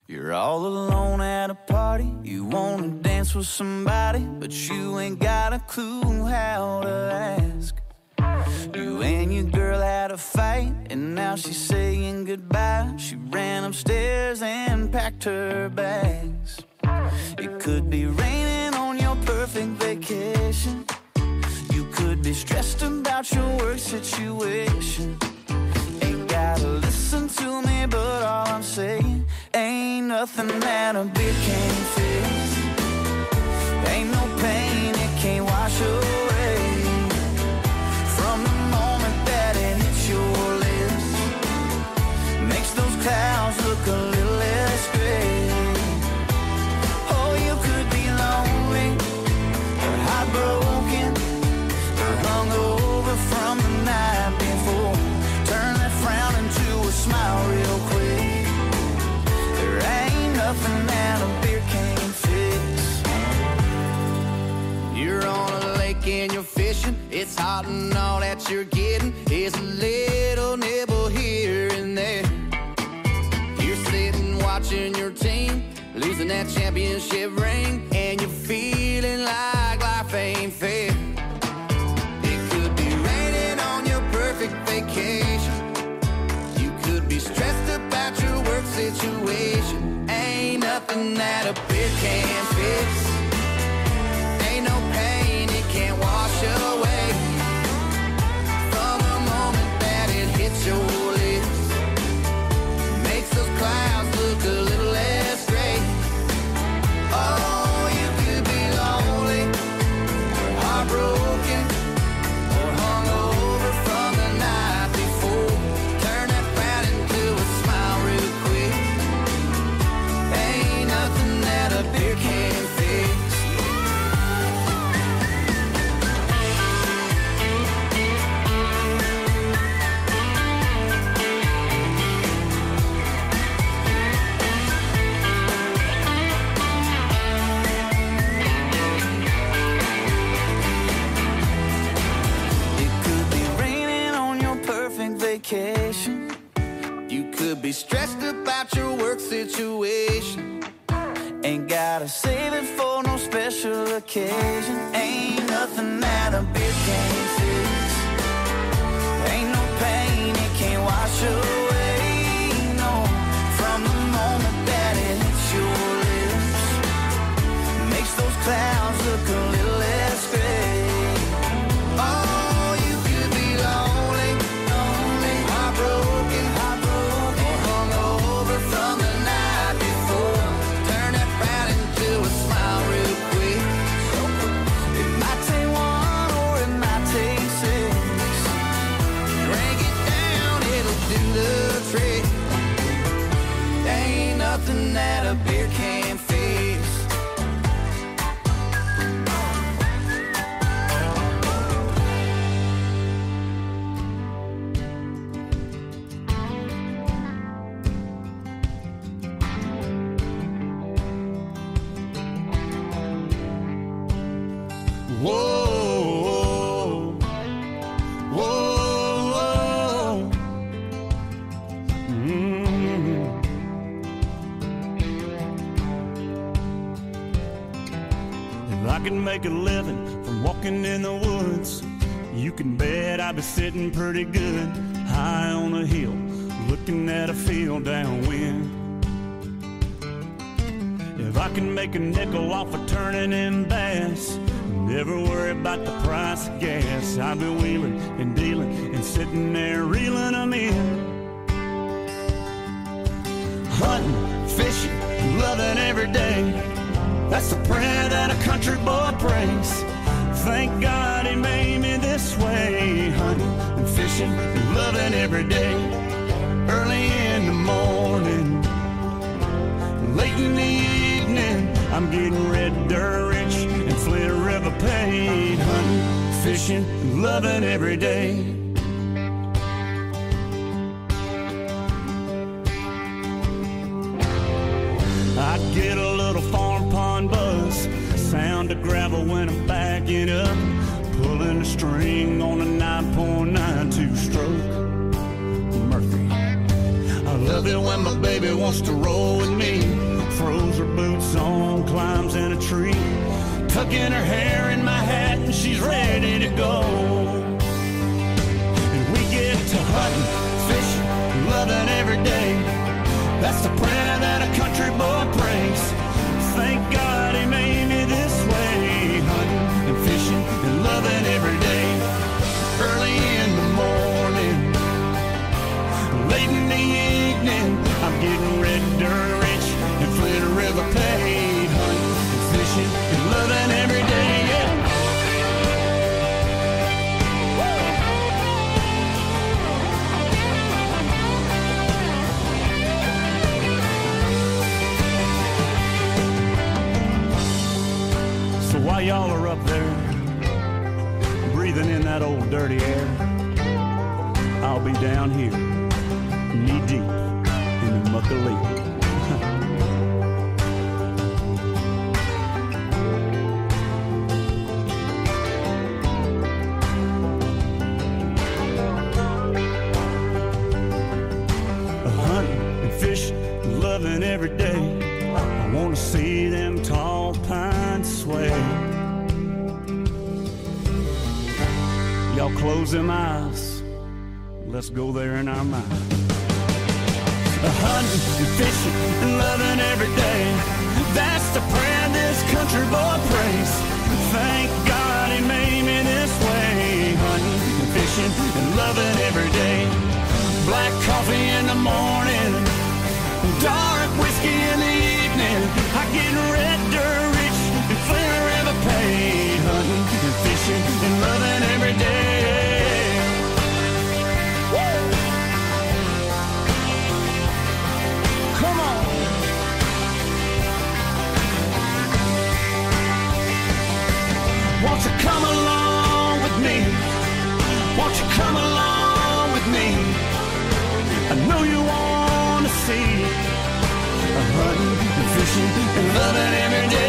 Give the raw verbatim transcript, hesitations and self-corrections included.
You're all alone at a party, you wanna dance with somebody, but you ain't got a clue how to ask. You and your girl had a fight, and now she's saying goodbye. She ran upstairs and packed her bags. It could be raining on your perfect vacation. You could be stressed about your work situation. Ain't gotta listen to me, but all I'm saying, ain't nothing that a beer can't fix. Ain't no pain it can't wash away. From the moment that it hits your lips, makes those clouds look a little less gray. Oh, you could be lonely, or heartbroken, or hungover from the night before. Turn that frown into a smile real quick. There ain't nothing that a beer can't fix. You're on a lake and you're fishing. It's hot and all that you're getting is a little nibble here and there. You're sitting watching your team losing that championship ring, and you're feeling like life ain't fair. It could be raining on your perfect vacation. You could be stressed about your work situation. Ain't nothing that a beer can't fix. Ain't no pain it can't wash away. From the moment that it hits your lips, makes those clouds look a little less gray. Oh, you could be lonely, or heartbroken, or hungover from the night before. Turn that frown into a smile real quick. Ain't nothing that a beer can't fix. Vacation. You could be stressed about your work situation. Ain't gotta save it for no special occasion. Ain't nothing that a beer can't fix. Ain't no pain it can't wash away. No, from the moment that it hits your lips, makes those clouds look a little less gray. Oh, you could be lonely, broken, heartbroken, or hungover from the night before. Turn that frown into a smile real quick. It might take one or it might take six. Drink it down, it'll do the trick. Ain't nothing that a beer can't fix. Whoa, whoa, whoa. Mm-hmm. If I could make a living from walking in the woods, you can bet I'd be sitting pretty good high on a hill, looking at a field downwind. If I can make a nickel off of turning in bass, never worry about the price of gas. I've been wheeling and dealing and sitting there reeling them in. Hunting, fishing, loving every day. That's the prayer that a country boy prays. Thank God he made me this way. Hunting and fishing and loving every day. Early in the morning, late in the evening, I'm getting red dirt rich and Flint River paid. Hunting, fishing, loving every day. I'd get a little farm pond buzz, sound of gravel when I'm backing up, pulling a string on a nine point nine two stroke Murphy. I love love it when my baby wants to roll with me. Throws her boots on, climbs in a tree, tucking her hair in my hat, and she's ready to go. And we get to hunting, fishing, loving every day. That's the prayer that a country boy prays. Thank God he made me this way, hunting and fishing and loving every day. Early in the morning, late in the evening, I'm getting red dirt rich and Flint River paid, hunting and fishing and loving every day, yeah. So while y'all are up there breathing in that old dirty air, I'll be down here knee deep in the muck of leaf. Hunting and fishing, loving every day. I want to see them tall pines sway. Y'all close them eyes, let's go there in our mind. Hunting and fishing and loving every day, that's the prayer this country boy prays. Thank God he made me this way, hunting and fishing and loving every day. Black coffee in the morning, dark whiskey in the evening. I get red dirt rich and Flint River paid, hunting and fishing and loving every day. Come on. Won't you come along with me? Won't you come along with me? I know you want to see hunting and fishing and loving every day.